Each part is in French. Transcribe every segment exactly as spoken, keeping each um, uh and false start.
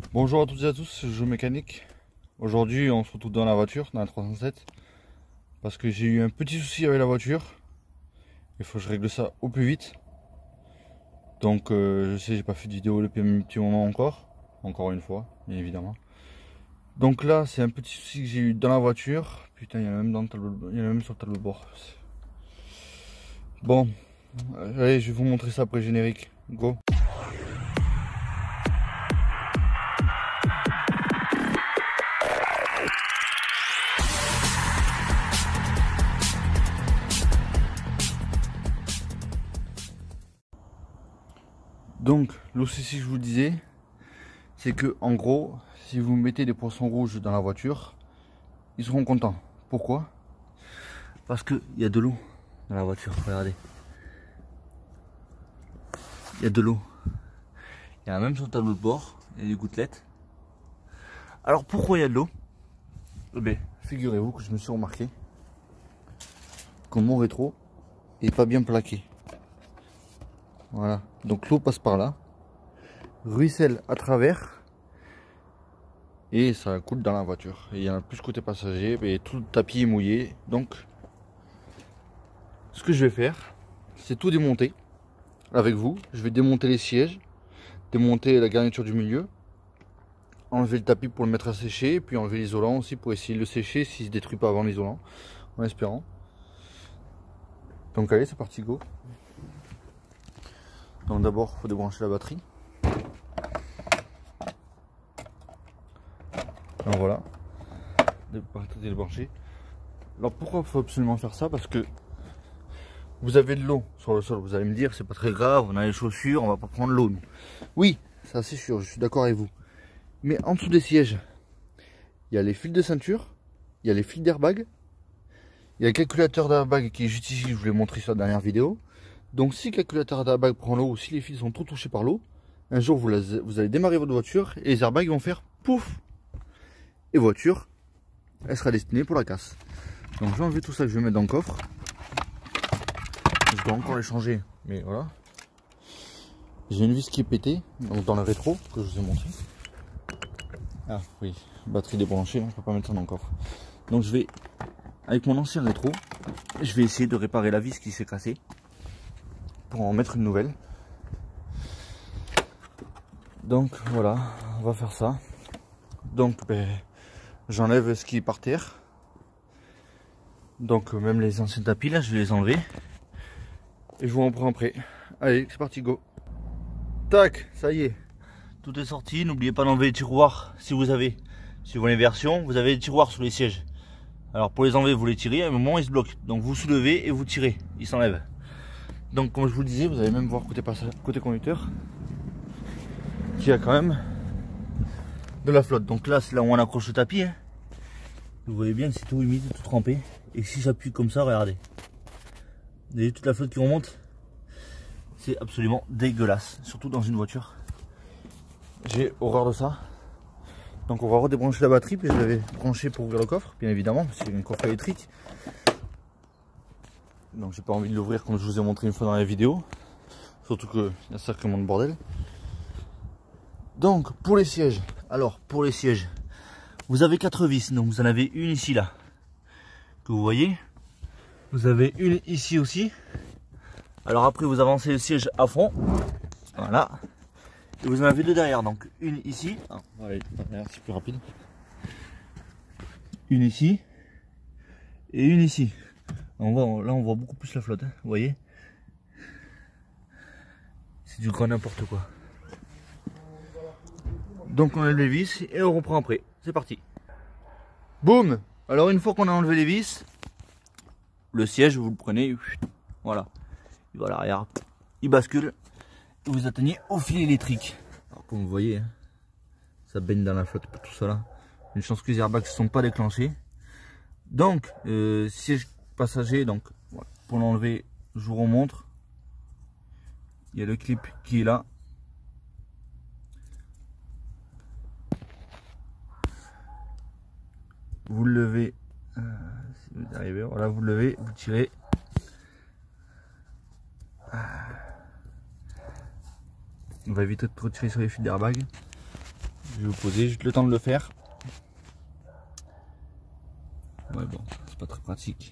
Bonjour à toutes et à tous, c'est Joe Mécanique. Aujourd'hui on se retrouve dans la voiture, dans la trois cent sept. Parce que j'ai eu un petit souci avec la voiture. Il faut que je règle ça au plus vite. Donc euh, je sais, j'ai pas fait de vidéo depuis un petit moment encore. Encore une fois, bien évidemment. Donc là c'est un petit souci que j'ai eu dans la voiture. Putain, il y en a même dans le tableau, il y en a même sur le tableau de bord. Bon, allez, je vais vous montrer ça après le générique. Go. Donc le souci que je vous disais, c'est que en gros, si vous mettez des poissons rouges dans la voiture, ils seront contents. Pourquoi? Parce qu'il y a de l'eau dans la voiture, regardez. Il y a de l'eau. Il y en a même sur le tableau de bord, il y a des gouttelettes. Alors pourquoi il y a de l'eau? Eh bien, figurez-vous que je me suis remarqué que mon rétro est pas bien plaqué. Voilà, donc l'eau passe par là, ruisselle à travers et ça coule dans la voiture. Et il y en a plus côté passager, et tout le tapis est mouillé. Donc ce que je vais faire, c'est tout démonter avec vous. Je vais démonter les sièges, démonter la garniture du milieu, enlever le tapis pour le mettre à sécher, et puis enlever l'isolant aussi pour essayer de le sécher s'il se détruit pas avant l'isolant, en espérant. Donc allez, c'est parti, go. Donc d'abord, il faut débrancher la batterie. Donc voilà, débrancher. Alors pourquoi il faut absolument faire ça? Parce que vous avez de l'eau sur le sol. Vous allez me dire, c'est pas très grave, on a les chaussures, on va pas prendre l'eau. Oui, ça c'est sûr, je suis d'accord avec vous. Mais en dessous des sièges, il y a les fils de ceinture, il y a les fils d'airbag, il y a le calculateur d'airbag qui est juste ici, je vous l'ai montré sur la dernière vidéo. Donc si le calculateur d'airbag prend l'eau ou si les fils sont trop touchés par l'eau, un jour vous, la, vous allez démarrer votre voiture et les airbags vont faire pouf. Et voiture, elle sera destinée pour la casse. Donc je vais enlever tout ça que je vais mettre dans le coffre. Je dois encore les changer, mais voilà. J'ai une vis qui est pétée, donc dans le rétro, que je vous ai montré. Ah oui, batterie débranchée, hein, je peux pas mettre ça dans le coffre. Donc je vais, avec mon ancien rétro, je vais essayer de réparer la vis qui s'est cassée, pour en mettre une nouvelle. Donc voilà, on va faire ça. Donc ben, j'enlève ce qui est par terre. Donc même les anciens tapis là, je vais les enlever. Et je vous en prends après. Allez, c'est parti, go. Tac, ça y est. Tout est sorti. N'oubliez pas d'enlever les tiroirs si vous avez. Si vous voulez les versions, vous avez les tiroirs sur les sièges. Alors pour les enlever, vous les tirez, à un moment ils se bloquent. Donc vous soulevez et vous tirez, ils s'enlèvent. Donc comme je vous le disais, vous allez même voir côté, côté conducteur qu'il y a quand même de la flotte. Donc là c'est là où on accroche le tapis, hein. Vous voyez bien que c'est tout humide, tout trempé. Et si j'appuie comme ça, regardez, vous voyez toute la flotte qui remonte. C'est absolument dégueulasse, surtout dans une voiture. J'ai horreur de ça. Donc on va redébrancher la batterie, puis je l'avais branché pour ouvrir le coffre, bien évidemment, c'est une coffre électrique. Donc j'ai pas envie de l'ouvrir comme je vous ai montré une fois dans la vidéo. Surtout qu'il y a sacrément de bordel. Donc pour les sièges, alors pour les sièges, vous avez quatre vis, donc vous en avez une ici là, que vous voyez. Vous avez une ici aussi. Alors après vous avancez le siège à fond, voilà. Et vous en avez deux derrière, donc une ici, ah, allez, c'est plus rapide. Une ici et une ici. On voit, là on voit beaucoup plus la flotte, hein, vous voyez. C'est du grand n'importe quoi. Donc on enlève les vis et on reprend après. C'est parti. Boum. Alors une fois qu'on a enlevé les vis, le siège vous le prenez, voilà. Il va à l'arrière, il bascule et vous atteignez au fil électrique. Alors comme vous voyez, hein, ça baigne dans la flotte tout ça là. Une chance que les airbags ne sont pas déclenchés. Donc euh, siège passager, donc voilà. Pour l'enlever, je vous remontre. Il y a le clip qui est là. Vous le levez, euh, si vous arrivez, voilà, vous le levez, vous tirez. On va éviter de retirer sur les fils d'airbag. Je vais vous poser juste le temps de le faire. Ouais bon, c'est pas très pratique.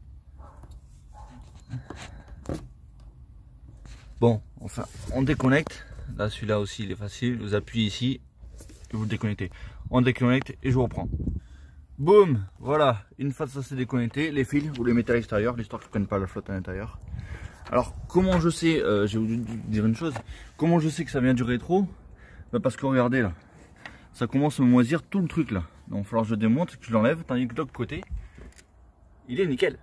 Bon, enfin, on déconnecte. Là, celui-là aussi, il est facile. Vous appuyez ici et vous le déconnectez. On déconnecte et je reprends. Boum, voilà. Une fois que ça s'est déconnecté, les fils, vous les mettez à l'extérieur, l'histoire qu'ils ne prennent pas la flotte à l'intérieur. Alors, comment je sais, euh, je vais vous dire une chose. Comment je sais que ça vient du rétro? Bah, parce que regardez là, ça commence à me moisir tout le truc là. Donc, il va falloir que je démonte, que je l'enlève, tandis que de l'autre côté, il est nickel.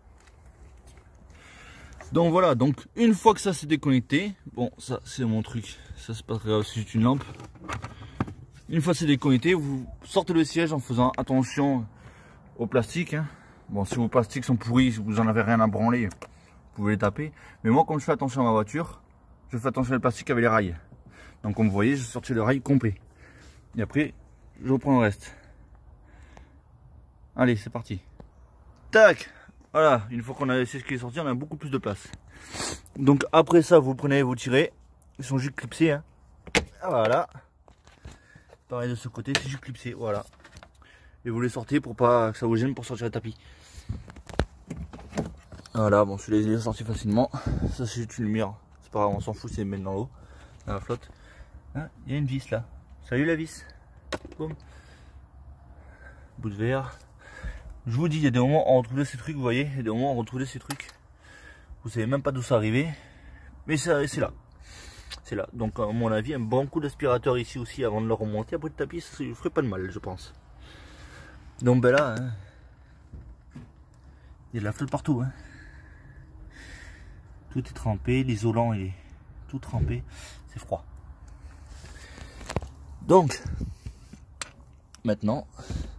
Donc voilà, donc une fois que ça s'est déconnecté, bon ça c'est mon truc, ça c'est pas très grave, c'est juste une lampe. Une fois que c'est déconnecté, vous sortez le siège en faisant attention au plastique. Hein. Bon, si vos plastiques sont pourris, si vous en avez rien à branler, vous pouvez les taper. Mais moi, comme je fais attention à ma voiture, je fais attention au plastique avec les rails. Donc comme vous voyez, j'ai sorti le rail complet. Et après, je reprends le reste. Allez, c'est parti. Tac! Voilà, une fois qu'on a laissé ce qui est sorti, on a beaucoup plus de place. Donc après ça, vous prenez, vous tirez. Ils sont juste clipsés. Hein. Voilà. Pareil de ce côté, c'est juste clipsé. Voilà. Et vous les sortez pour pas que ça vous gêne pour sortir le tapis. Voilà, bon, celui-là il est sorti facilement. Ça c'est juste une lumière. C'est pas grave, on s'en fout, c'est mettre dans l'eau, dans la flotte. Hein, il y a une vis là. Salut la vis. Boum. Bout de verre. Je vous dis, il y a des moments où on retrouvait ces trucs, vous voyez, il y a des moments où on retrouvait ces trucs. Vous savez même pas d'où ça arrivait, mais c'est là. C'est là. Donc à mon avis, un bon coup d'aspirateur ici aussi avant de le remonter après le tapis, ça ne ferait pas de mal, je pense. Donc ben là, hein, il y a de la flotte partout. Hein. Tout est trempé, l'isolant est tout trempé, c'est froid. Donc, maintenant...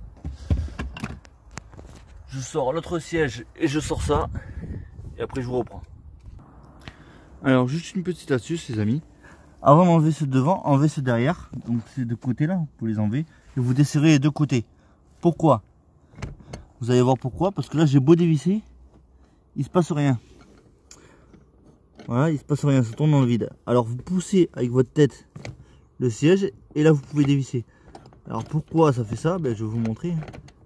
je sors l'autre siège et je sors ça et après je vous reprends. Alors juste une petite astuce les amis, avant d'enlever ce devant, enlevez ce derrière, donc ces deux côtés là, vous pouvez les enlever et vous desserrez les deux côtés. Pourquoi? Vous allez voir pourquoi, parce que là j'ai beau dévisser, il se passe rien. Voilà, il se passe rien, ça tourne dans le vide. Alors vous poussez avec votre tête le siège et là vous pouvez dévisser. Alors pourquoi ça fait ça? Ben, je vais vous montrer.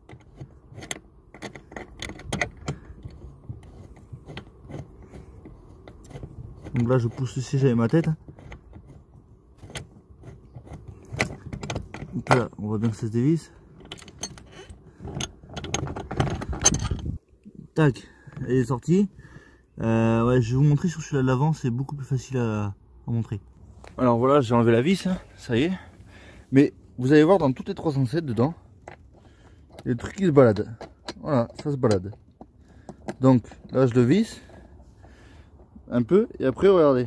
Donc là je pousse le siège avec ma tête. Donc là on voit bien que ça se dévisse. Tac, elle est sortie. Euh, ouais, je vais vous montrer sur celui-là de l'avant, c'est beaucoup plus facile à, à montrer. Alors voilà, j'ai enlevé la vis, hein, ça y est. Mais vous allez voir dans toutes les trois cent sept dedans, il y a le truc qui se balade. Voilà, ça se balade. Donc là je le visse un peu et après regardez,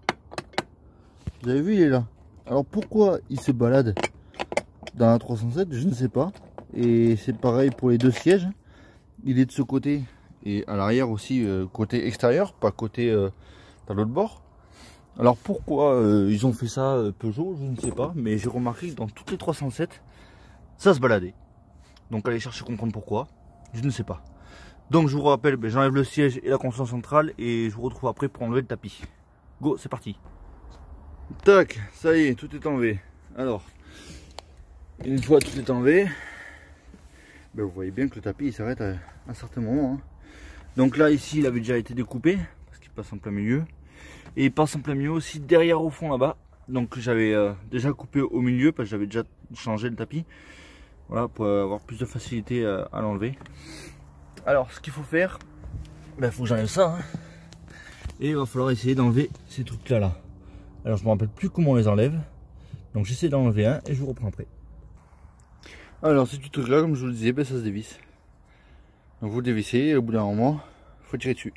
vous avez vu, il est là. Alors pourquoi il se balade dans la trois cent sept, je ne sais pas. Et c'est pareil pour les deux sièges, il est de ce côté et à l'arrière aussi, euh, côté extérieur, pas côté euh, dans l'autre bord. Alors pourquoi euh, ils ont fait ça, euh, Peugeot, je ne sais pas, mais j'ai remarqué que dans toutes les trois cent sept ça se baladait. Donc allez chercher à comprendre pourquoi, je ne sais pas. Donc je vous rappelle, ben, j'enlève le siège et la console centrale et je vous retrouve après pour enlever le tapis. Go, c'est parti. Tac, ça y est, tout est enlevé. Alors, une fois tout est enlevé, ben, vous voyez bien que le tapis il s'arrête à un certain moment. Hein. Donc là, ici, il avait déjà été découpé, parce qu'il passe en plein milieu. Et il passe en plein milieu aussi derrière au fond là-bas. Donc j'avais euh, déjà coupé au milieu, parce que j'avais déjà changé le tapis. Voilà, pour avoir plus de facilité euh, à l'enlever. Alors, ce qu'il faut faire, il ben, faut que j'enlève ça. Hein. Et il va falloir essayer d'enlever ces trucs-là. Là. Alors, je ne me rappelle plus comment on les enlève. Donc, j'essaie d'enlever un et je vous reprends après. Alors, ces petits trucs-là, comme je vous le disais, ben, ça se dévisse. Donc, vous le dévissez et au bout d'un moment, il faut tirer dessus.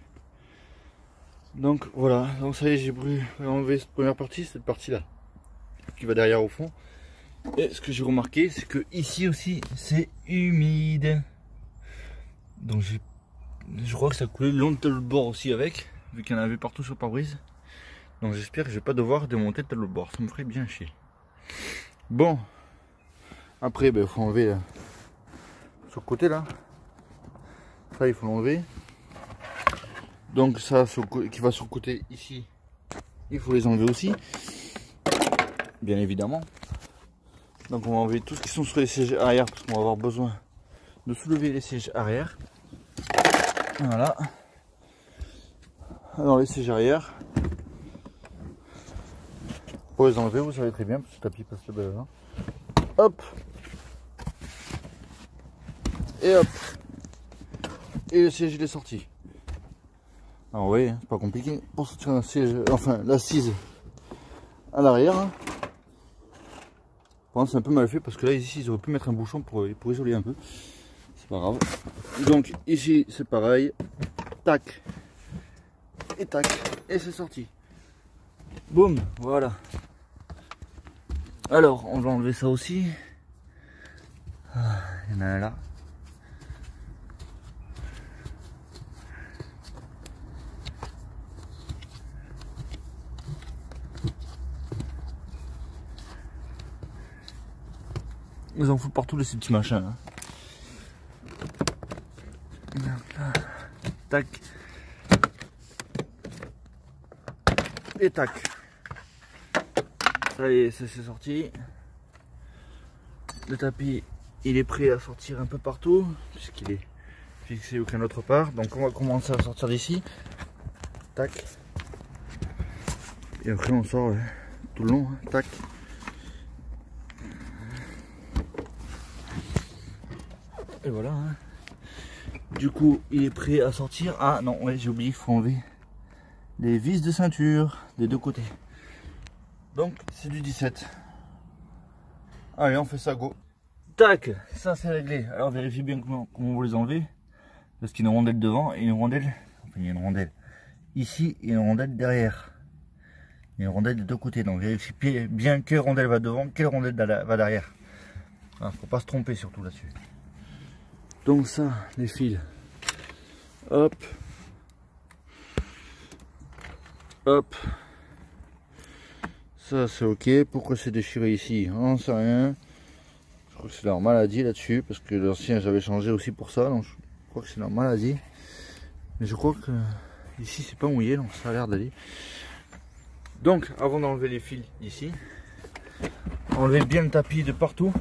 Donc, voilà. Donc, ça y est, j'ai enlevé cette première partie, cette partie-là, qui va derrière au fond. Et ce que j'ai remarqué, c'est que ici aussi, c'est humide. Donc je crois que ça coulait le long de tel bord aussi avec, vu qu'il y en avait partout sur le pare-brise. Donc j'espère que je vais pas devoir démonter tel bord, ça me ferait bien chier. Bon, après il ben, faut enlever là, sur le côté là. Ça il faut l'enlever. Donc ça sur le, qui va sur le côté ici, il faut les enlever aussi. Bien évidemment. Donc on va enlever tout ce qui sont sur les sièges arrière parce qu'on va avoir besoin de soulever les sièges arrière. Voilà. Alors les sièges arrière, pour les enlever, vous savez très bien, parce que le tapis passe le bas. Hop. Et hop. Et le siège il est sorti. Alors oui, c'est pas compliqué. Pour sortir un siège, enfin l'assise à l'arrière. Bon, c'est un peu mal fait parce que là ici ils auraient pu mettre un bouchon pour, pour isoler un peu. C'est pas grave. Donc ici c'est pareil. Tac. Et tac. Et c'est sorti. Boum. Voilà. Alors on va enlever ça aussi. Ah, il y en a un là. Ils en foutent partout de ces petits machins. Hein. Là. Tac. Et tac. Ça y est, ça c'est sorti. Le tapis, il est prêt à sortir un peu partout, puisqu'il est fixé aucun autre part. Donc on va commencer à sortir d'ici. Tac. Et après on sort euh, tout le long. Hein. Tac. Et voilà. Hein. Du coup, il est prêt à sortir. Ah non, ouais, j'ai oublié, il faut enlever les vis de ceinture des deux côtés. Donc, c'est du dix-sept. Allez, on fait ça, go. Tac, ça c'est réglé. Alors, vérifiez bien comment, comment vous les enlevez. Parce qu'il y a une rondelle devant et une rondelle. Enfin, il y a une rondelle ici et une rondelle derrière. Il y a une rondelle des deux côtés. Donc, vérifiez bien quelle rondelle va devant, quelle rondelle va derrière. Il ne faut pas se tromper surtout là-dessus. Donc ça, les fils, hop, hop, ça c'est ok. Pourquoi c'est déchiré ici? On ne sait rien. Je crois que c'est leur maladie là-dessus, parce que l'ancien j'avais changé aussi pour ça, donc je crois que c'est leur maladie. Mais je crois que ici c'est pas mouillé, donc ça a l'air d'aller. Donc avant d'enlever les fils ici, enlevez bien le tapis de partout.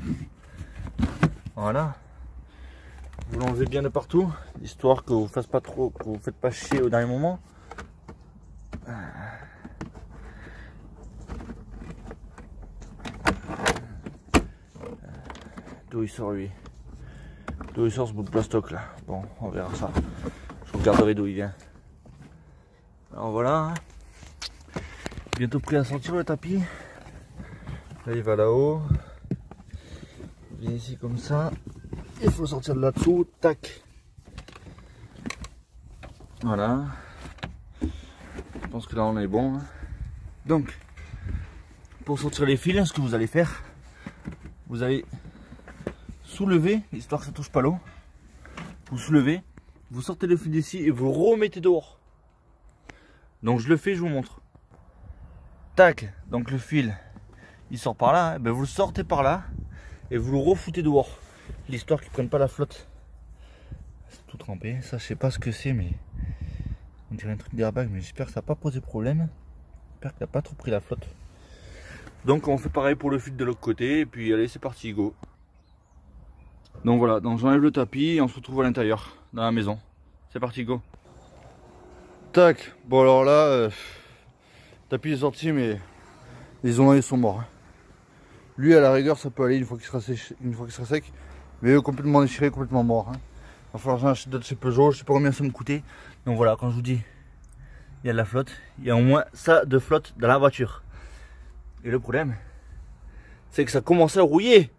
Voilà. Vous l'enlevez bien de partout, histoire que vous fasse pas trop, que vous ne faites pas chier au dernier moment. D'où il sort lui? D'où il sort ce bout de plastoc là? Bon, on verra ça. Je regarderai d'où il vient. Alors voilà. Hein. Bientôt prêt à sortir le tapis. Là il va là-haut. Il vient ici comme ça. Il faut sortir de là-dessous, tac. Voilà. Je pense que là on est bon. Hein. Donc, pour sortir les fils, ce que vous allez faire, vous allez soulever, histoire que ça touche pas l'eau. Vous soulevez, vous sortez le fil d'ici et vous le remettez dehors. Donc je le fais, je vous montre. Tac, donc le fil, il sort par là. Hein. Ben, vous le sortez par là et vous le refoutez dehors. L'histoire qu'ils prennent pas la flotte. C'est tout trempé. Ça je sais pas ce que c'est, mais on dirait un truc d'airbag, mais j'espère que ça n'a pas posé problème. J'espère qu'il n'a pas trop pris la flotte. Donc on fait pareil pour le fil de l'autre côté. Et puis allez, c'est parti, go. Donc voilà, donc j'enlève le tapis et on se retrouve à l'intérieur, dans la maison. C'est parti, go. Tac. Bon alors là, euh, le tapis est sorti, mais les ongles sont morts. Lui à la rigueur ça peut aller une fois qu'il sera, sèche, une fois qu'il sera sec. Mais eux complètement déchiré, complètement mort. Hein. Il va falloir que j'en achète d'autres chez Peugeot. Je sais pas combien ça me coûtait. Donc voilà, quand je vous dis, il y a de la flotte. Il y a au moins ça de flotte dans la voiture. Et le problème, c'est que ça a commencé à rouiller.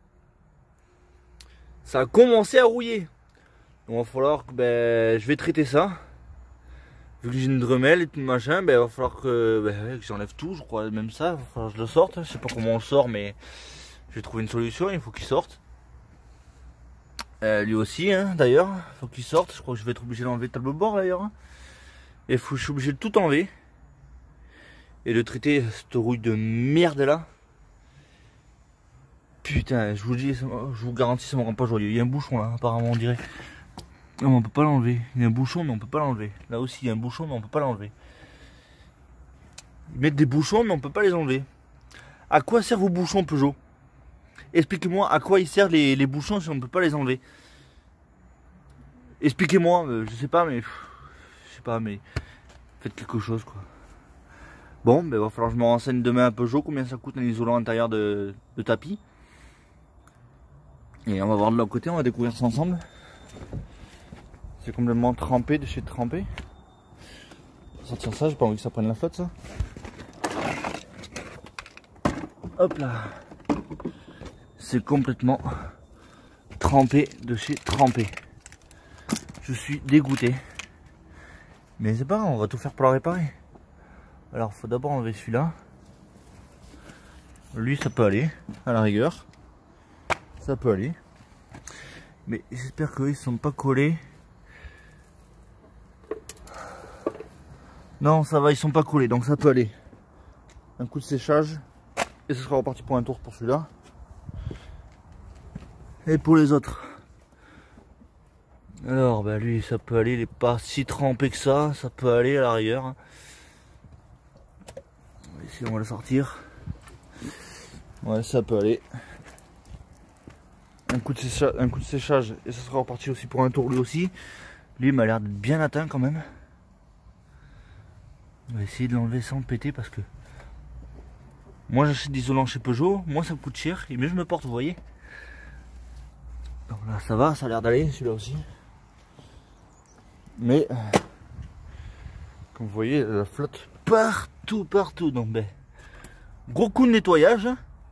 Ça a commencé à rouiller. Donc il va falloir que ben, je vais traiter ça. Vu que j'ai une dremel et tout machin, ben, il va falloir que, ben, que j'enlève tout. Je crois même ça. Il va falloir que je le sorte. Je sais pas comment on le sort, mais je vais trouver une solution. Il faut qu'il sorte. Euh, lui aussi, hein, d'ailleurs, faut qu'il sorte. Je crois que je vais être obligé d'enlever le tableau de bord d'ailleurs. Et faut, je suis obligé de tout enlever et de traiter cette rouille de merde là. Putain, je vous dis, je vous garantis, ça me rend pas joyeux. Il y a un bouchon là, apparemment, on dirait. Non, on peut pas l'enlever. Il y a un bouchon, mais on peut pas l'enlever. Là aussi, il y a un bouchon, mais on peut pas l'enlever. Ils mettent des bouchons, mais on peut pas les enlever. À quoi servent vos bouchons, Peugeot? Expliquez-moi à quoi ils servent les, les bouchons si on ne peut pas les enlever. Expliquez-moi, euh, je sais pas, mais... Je sais pas, mais... Faites quelque chose, quoi. Bon, ben, va falloir que je me renseigne demain à Peugeot, combien ça coûte un isolant intérieur de, de tapis. Et on va voir de l'autre côté, on va découvrir ça ensemble. C'est complètement trempé de chez trempé. On va sortir ça, j'ai pas envie que ça prenne la flotte, ça. Hop là. C'est complètement trempé de chez trempé. Je suis dégoûté. Mais c'est pas grave, on va tout faire pour la réparer. Alors, faut d'abord enlever celui-là. Lui, ça peut aller, à la rigueur. Ça peut aller. Mais j'espère qu'ils ne sont pas collés. Non, ça va, ils sont pas collés, donc ça peut aller. Un coup de séchage. Et ce sera reparti pour un tour pour celui-là. Et pour les autres. Alors, bah lui, ça peut aller. Il n'est pas si trempé que ça. Ça peut aller à la rigueur. Ici, on va le sortir. Ouais, ça peut aller. Un coup de séchage, un coup de séchage et ça sera reparti aussi pour un tour lui aussi. Lui, il m'a l'air d'être bien atteint quand même. On va essayer de l'enlever sans le péter parce que moi j'achète des isolants chez Peugeot, moi ça me coûte cher et mieux je me porte, vous voyez. Donc là, ça va, ça a l'air d'aller celui-là aussi. Mais comme vous voyez, la flotte partout, partout. Donc ben, gros coup de nettoyage.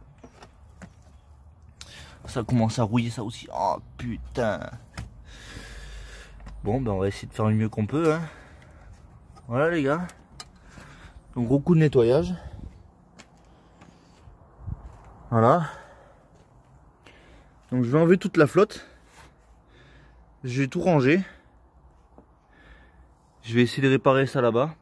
Ça commence à rouiller ça aussi. Oh putain. Bon ben on va essayer de faire le mieux qu'on peut. Hein. Voilà les gars. Donc gros coup de nettoyage. Voilà. Donc je vais enlever toute la flotte. Je vais tout ranger. Je vais essayer de réparer ça là-bas.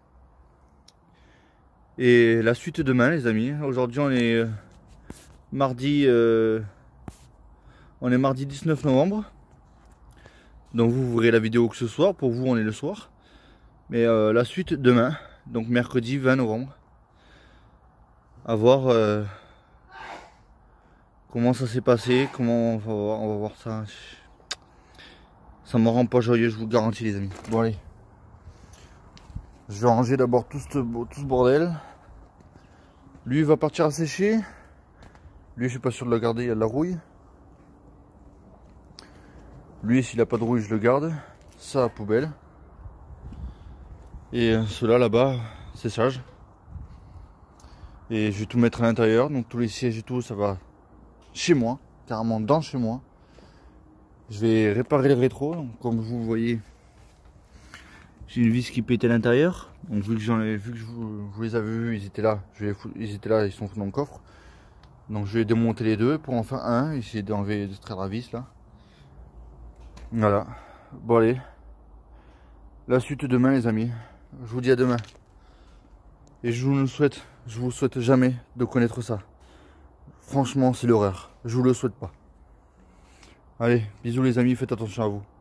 Et la suite demain les amis. Aujourd'hui on est euh, mardi... Euh, on est mardi dix-neuf novembre. Donc vous, vous verrez la vidéo que ce soir. Pour vous on est le soir. Mais euh, la suite demain. Donc mercredi vingt novembre. À voir euh, comment ça s'est passé. Comment on va voir, on va voir ça. Ça me rend pas joyeux, je vous le garantis les amis. Bon allez. Je vais ranger d'abord tout ce, tout ce bordel. Lui il va partir à sécher. Lui je suis pas sûr de le garder, il y a de la rouille. Lui s'il a pas de rouille je le garde. Ça à poubelle. Et ceux-là là-bas, c'est sage. Et je vais tout mettre à l'intérieur. Donc tous les sièges et tout, ça va chez moi. Carrément dans chez moi. Je vais réparer les rétros. Donc, comme vous voyez, j'ai une vis qui pétait à l'intérieur. Donc vu que j'en ai vu que je vous, je vous les avais vus, ils étaient là. Je les fous, ils étaient là, ils sont dans le coffre. Donc je vais démonter les deux pour en faire un. Essayer d'enlever, d'extraire la vis là. Voilà. Bon allez. La suite demain les amis. Je vous dis à demain. Et je vous le souhaite, je vous souhaite jamais de connaître ça. Franchement, c'est l'horreur. Je vous le souhaite pas. Allez, bisous les amis, faites attention à vous.